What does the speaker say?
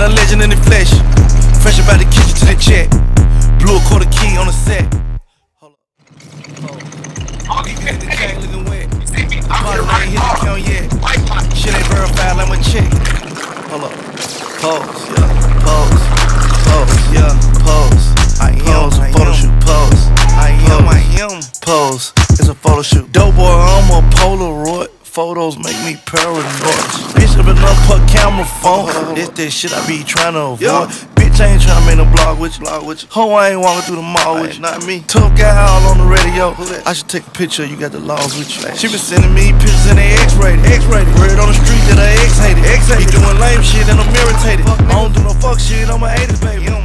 got a legend in the flesh. Fresh about the kitchen to the check. Blew a quarter key on the set. Hold up. He got the chain looking wet. Party ain't hit the count yet. Shit ain't verified like my check. Hold up. Pose, yeah. Pose. Pose, yeah. Pose. I am a photo shoot. Pose. I am. Pose. It's a photo shoot. Dope boy, I'm a Polaroid. Photos make me paranoid. Bitch, up enough put camera phone. This shit I be trying to avoid. Bitch, I ain't tryna make no blog with you. Ho, I ain't walking through the mall with you. Not me. Tough guy all on the radio. I should take a picture. You got the laws with you. She been sending me pictures in the X-rated. Word on the street that I X-hated. Be doing lame shit and I'm irritated. I don't do no fuck shit. I'm a 80s baby.